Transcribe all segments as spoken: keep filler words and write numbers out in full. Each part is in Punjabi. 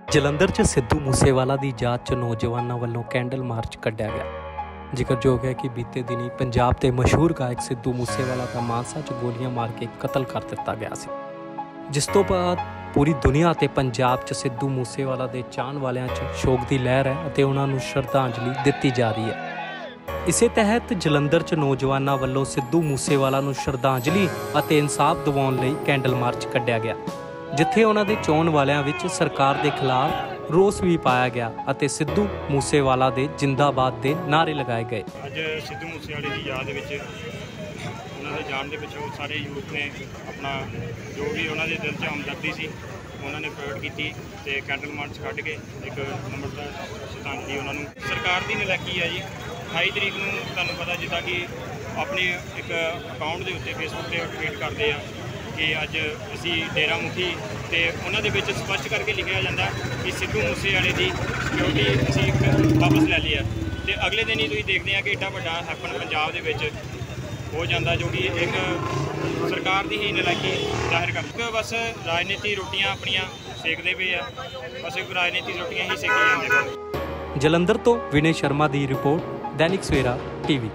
ਜਲੰਧਰ 'ਚ ਸਿੱਧੂ ਮੂਸੇਵਾਲਾ ਦੀ ਯਾਦ 'ਚ ਨੌਜਵਾਨਾਂ ਵੱਲੋਂ ਕੈਂਡਲ ਮਾਰਚ ਕੱਢਿਆ ਗਿਆ। ਜ਼ਿਕਰਯੋਗ ਹੈ ਕਿ ਬੀਤੇ ਦਿਨੀ ਪੰਜਾਬ ਦੇ ਮਸ਼ਹੂਰ ਗਾਇਕ ਸਿੱਧੂ ਮੂਸੇਵਾਲਾ ਦਾ ਮਾਨਸਾ 'ਚ ਗੋਲੀਆਂ ਮਾਰ ਕੇ ਕਤਲ ਕਰ ਦਿੱਤਾ ਗਿਆ ਸੀ, ਜਿਸ ਤੋਂ ਬਾਅਦ ਪੂਰੀ ਦੁਨੀਆ ਤੇ ਪੰਜਾਬ 'ਚ ਸਿੱਧੂ ਮੂਸੇਵਾਲਾ ਦੇ ਚਾਹਣ ਵਾਲਿਆਂ 'ਚ ਸ਼ੋਕ ਦੀ ਲਹਿਰ ਹੈ ਅਤੇ ਉਹਨਾਂ ਨੂੰ ਸ਼ਰਧਾਂਜਲੀ ਦਿੱਤੀ ਜਾ ਰਹੀ ਹੈ। ਇਸੇ ਤਹਿਤ ਜਲੰਧਰ 'ਚ ਨੌਜਵਾਨਾਂ ਵੱਲੋਂ ਸਿੱਧੂ ਮੂਸੇਵਾਲਾ ਨੂੰ ਸ਼ਰਧਾਂਜਲੀ ਅਤੇ ਇਨਸਾਫ ਦਿਵਾਉਣ ਲਈ ਕੈਂਡਲ ਮਾਰਚ ਕੱਢਿਆ ਗਿਆ, ਜਿੱਥੇ ਉਹਨਾਂ ਦੇ ਚਾਹਣ ਵਾਲਿਆਂ ਵਿੱਚ ਸਰਕਾਰ ਦੇ ਖਿਲਾਫ ਰੋਸ ਵੀ ਪਾਇਆ ਗਿਆ ਅਤੇ ਸਿੱਧੂ ਮੂਸੇਵਾਲਾ ਦੇ ਜਿੰਦਾਬਾਦ ਦੇ ਨਾਅਰੇ ਲਗਾਏ ਗਏ। ਅੱਜ ਸਿੱਧੂ ਮੂਸੇਵਾਲੇ ਦੀ ਯਾਦ ਵਿੱਚ ਉਹਨਾਂ ਦੇ ਜਾਣ ਦੇ ਪਿੱਛੋਂ ਸਾਰੇ ਯੂਥ ਨੇ ਆਪਣਾ ਜੋ ਵੀ ਉਹਨਾਂ ਦੇ ਦਿਲ 'ਚ ਹਮਦਰਦੀ ਸੀ ਉਹਨਾਂ ਨੇ ਪ੍ਰਗਟ ਕੀਤੀ ਤੇ ਕੈਂਡਲ ਮਾਰਚ ਕੱਢ ਕੇ ਇੱਕ ਨੰਬਰਦਾਰ ਸ਼ਰਧਾਂਜਲੀ ਉਹਨਾਂ ਨੂੰ। ਸਰਕਾਰ ਦੀ ਨਲਾਇਕੀ ਹੈ ਜੀ। ਅਠਾਈ ਤਰੀਕ ਨੂੰ ਤੁਹਾਨੂੰ ਪਤਾ ਜਿੱਦਾਂ ਕਿ ਆਪਣੇ ਇੱਕ ਅਕਾਊਂਟ ਦੇ ਉੱਤੇ ਫੇਸਬੁੱਕ 'ਤੇ ਟਵੀਟ ਕਰਦੇ ਆ ਕਿ ਅੱਜ ਅਸੀਂ ਡੇਰਾ ਮੁਖੀ ਤੇ ਉਹਨਾਂ ਦੇ ਵਿੱਚ ਸਪਸ਼ਟ ਕਰਕੇ ਲਿਖਿਆ ਜਾਂਦਾ ਕਿ ਸਿੱਧੂ ਮੂਸੇਵਾਲੇ ਦੀ ਸਿਕਿਉਰਿਟੀ ਅਸੀਂ ਵਾਪਸ ਲੈ ਲਈ ਆ ਤੇ ਅਗਲੇ ਦਿਨ ਹੀ ਤੁਸੀਂ ਦੇਖਦੇ ਆ ਕਿ ਏਡਾ ਵੱਡਾ ਹੈਪਨ ਪੰਜਾਬ ਦੇ ਵਿੱਚ ਹੋ ਜਾਂਦਾ, ਜੋ ਕਿ ਇੱਕ ਸਰਕਾਰ ਦੀ ਹੀ ਨਲਾਇਕੀ ਜ਼ਾਹਿਰ ਕਰਕੇ ਬਸ ਰਾਜਨੀਤੀ ਰੋਟੀਆਂ ਆਪਣੀਆਂ ਸੇਕਦੇ ਪਏ ਆ, ਬਸ ਇੱਕ ਰਾਜਨੀਤੀ ਰੋਟੀਆਂ ਹੀ ਸੇਕੀ ਜਾਂਦੇ ਪਏ। ਜਲੰਧਰ ਤੋਂ ਵਿਨੇ ਸ਼ਰਮਾ ਦੀ ਰਿਪੋਰਟ, ਦੈਨਿਕ ਸਵੇਰਾ ਟੀਵੀ।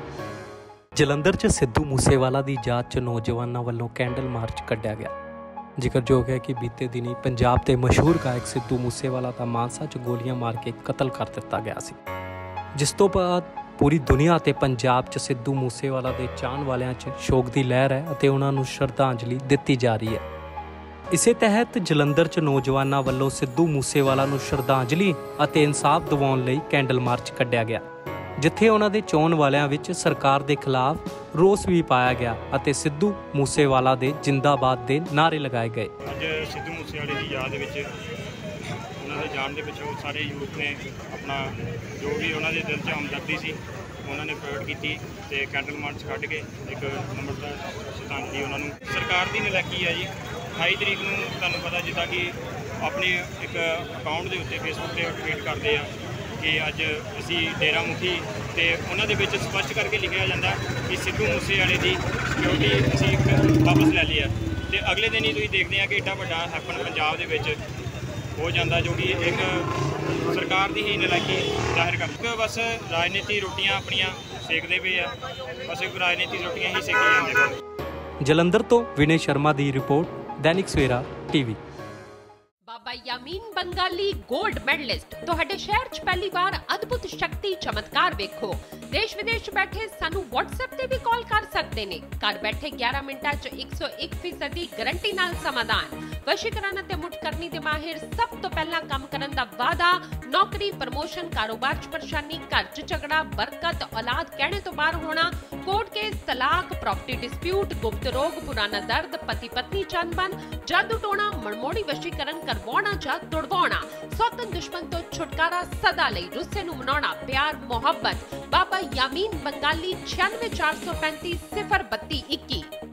ਜਲੰਧਰ 'ਚ ਸਿੱਧੂ ਮੂਸੇਵਾਲਾ ਦੀ ਯਾਦ 'ਚ ਨੌਜਵਾਨਾਂ ਵੱਲੋਂ ਕੈਂਡਲ ਮਾਰਚ ਕੱਢਿਆ ਗਿਆ। ਜ਼ਿਕਰਯੋਗ ਹੈ ਕਿ ਬੀਤੇ ਦਿਨੀ ਪੰਜਾਬ ਦੇ ਮਸ਼ਹੂਰ ਗਾਇਕ ਸਿੱਧੂ ਮੂਸੇਵਾਲਾ ਦਾ ਮਾਨਸਾ 'ਚ ਗੋਲੀਆਂ ਮਾਰ ਕੇ ਕਤਲ ਕਰ ਦਿੱਤਾ ਗਿਆ ਸੀ, ਜਿਸ ਤੋਂ ਬਾਅਦ ਪੂਰੀ ਦੁਨੀਆ ਤੇ ਪੰਜਾਬ 'ਚ ਸਿੱਧੂ ਮੂਸੇਵਾਲਾ ਦੇ ਚਾਹਣ ਵਾਲਿਆਂ 'ਚ ਸ਼ੋਕ ਦੀ ਲਹਿਰ ਹੈ ਅਤੇ ਉਹਨਾਂ ਨੂੰ ਸ਼ਰਧਾਂਜਲੀ ਦਿੱਤੀ ਜਾ ਰਹੀ ਹੈ। ਇਸੇ ਤਹਿਤ ਜਲੰਧਰ 'ਚ ਨੌਜਵਾਨਾਂ ਵੱਲੋਂ ਸਿੱਧੂ ਮੂਸੇਵਾਲਾ ਨੂੰ ਸ਼ਰਧਾਂਜਲੀ ਅਤੇ ਇਨਸਾਫ ਦਿਵਾਉਣ ਲਈ ਕੈਂਡਲ ਮਾਰਚ ਕੱਢਿਆ ਗਿਆ, ਜਿੱਥੇ ਉਹਨਾਂ ਦੇ ਚਾਹਣ ਵਾਲਿਆਂ ਵਿੱਚ ਸਰਕਾਰ ਦੇ ਖਿਲਾਫ ਰੋਸ ਵੀ ਪਾਇਆ ਗਿਆ ਅਤੇ ਸਿੱਧੂ ਮੂਸੇਵਾਲਾ ਦੇ ਜਿੰਦਾਬਾਦ ਦੇ ਨਾਅਰੇ ਲਗਾਏ ਗਏ। ਅੱਜ ਸਿੱਧੂ ਮੂਸੇਵਾਲੇ ਦੀ ਯਾਦ ਵਿੱਚ ਉਹਨਾਂ ਦੇ ਜਾਣ ਦੇ ਪਿੱਛੋਂ ਸਾਰੇ ਯੂਥ ਨੇ ਆਪਣਾ ਜੋ ਵੀ ਉਹਨਾਂ ਦੇ ਦਿਲ 'ਚ ਹਮਦਰਦੀ ਸੀ ਉਹਨਾਂ ਨੇ ਪ੍ਰਗਟ ਕੀਤੀ ਤੇ ਕੈਂਡਲ ਮਾਰਚ ਕੱਢ ਕੇ ਇੱਕ ਨੰਬਰਦਾਰ ਸ਼ਰਧਾਂਜਲੀ ਉਹਨਾਂ ਨੂੰ। ਸਰਕਾਰ ਦੀ ਨਲਾਇਕੀ ਹੈ ਜੀ। ਅਠਾਈ ਤਰੀਕ ਨੂੰ ਤੁਹਾਨੂੰ ਪਤਾ ਜਿੱਦਾਂ ਕਿ ਆਪਣੇ ਇੱਕ ਅਕਾਊਂਟ ਦੇ ਉੱਤੇ ਫੇਸਬੁੱਕ 'ਤੇ ਟਵੀਟ ਕਰਦੇ ਆ ਕਿ ਅੱਜ ਅਸੀਂ ਡੇਰਾ ਮੁਖੀ ਤੇ ਉਹਨਾਂ ਦੇ ਵਿੱਚ ਸਪਸ਼ਟ ਕਰਕੇ ਲਿਖਿਆ ਜਾਂਦਾ ਕਿ ਸਿੱਧੂ ਮੂਸੇਵਾਲੇ ਦੀ ਸਿਕਿਉਰਿਟੀ ਅਸੀਂ ਵਾਪਸ ਲੈ ਲਈ ਆ ਤੇ ਅਗਲੇ ਦਿਨ ਹੀ ਤੁਸੀਂ ਦੇਖਦੇ ਆ ਕਿ ਏਡਾ ਵੱਡਾ ਹੈਪਨ ਪੰਜਾਬ ਦੇ ਵਿੱਚ ਹੋ ਜਾਂਦਾ, ਜੋ ਕਿ ਇੱਕ ਸਰਕਾਰ ਦੀ ਹੀ ਨਲਾਇਕੀ ਜ਼ਾਹਿਰ ਕਰਕੇ ਬਸ ਰਾਜਨੀਤੀ ਰੋਟੀਆਂ ਆਪਣੀਆਂ ਸੇਕਦੇ ਪਏ ਆ, ਬਸ ਇੱਕ ਰਾਜਨੀਤੀ ਰੋਟੀਆਂ ਹੀ ਸੇਕੀ ਜਾਂਦੇ ਪਏ। ਜਲੰਧਰ ਤੋਂ ਵਿਨੇ ਸ਼ਰਮਾ ਦੀ report, Dainik Savera TV. Baba Yamin Bengali gold medalist ਤੁਹਾਡੇ ਸ਼ਹਿਰ 'ਚ ਪਹਿਲੀ ਵਾਰ ਅਦਭੁਤ ਸ਼ਕਤੀ ਚਮਤਕਾਰ ਵੇਖੋ। ਦੇਸ਼ ਵਿਦੇਸ਼ ਬੈਠੇ ਸਾਨੂੰ WhatsApp ਤੇ ਵੀ ਕਾਲ ਕਰ ਸਕਦੇ ਨੇ। ਘਰ ਬੈਠੇ ਗਿਆਰਾਂ ਮਿੰਟਾਂ 'ਚ ਇੱਕ ਸੌ ਇੱਕ ਫੀਸਦੀ ਗਾਰੰਟੀ ਨਾਲ ਸਮਾਧਾਨ। ਵਸ਼ੀਕਰਨ ਅਤੇ ਮੁੱਠਕਰਨੀ ਦੇ ਮਾਹਿਰ ਸਭ ਤੋਂ ਪਹਿਲਾਂ ਕੰਮ ਕਰਨ ਦਾ ਵਾਅਦਾ। ਨੌਕਰੀ, ਪ੍ਰਮੋਸ਼ਨ, ਕਾਰੋਬਾਰ 'ਚ ਪਰੇਸ਼ਾਨੀ, ਘਰ 'ਚ ਝਗੜਾ, ਬਰਕਤ, ਔਲਾਦ ਕਹਿਣੇ ਤੋਂ ਬਾਹਰ ਹੋਣਾ, ਕੋਰਟ ਕੇਸ, ਤਲਾਕ, ਪ੍ਰਾਪਰਟੀ ਡਿਸਪਿਊਟ, ਗੁਪਤ ਰੋਗ, ਪੁਰਾਣਾ ਦਰਦ, ਪਤੀ ਪਤਨੀ ਚੰਬਨ, ਜਾਦੂ ਟੋਣਾ, ਮਨਮੋੜੀ ਵਸ਼ੀਕਰਨ ਕਰਵਾਉਣਾ ਜਾਂ ਤੁੜਵਾਉਣਾ, ਸੌਤਨ ਦੁਸ਼ਮਣ ਤੋਂ ਛੁਟਕਾਰਾ, ਸਦਾ ਲਈ ਰੁੱਸੇ ਨੂੰ ਮਨਾਉਣਾ, ਪਿਆਰ ਮੁਹੱਬਤ। ਬਾਬਾ ਯਾਮੀਨ ਬੰਗਾਲੀ ਛਿਆਨਵੇਂ ਚਾਰ ਸੌ ਪੈਂਤੀ ਸਿਫਰ ਬੱਤੀ ਇੱਕੀ।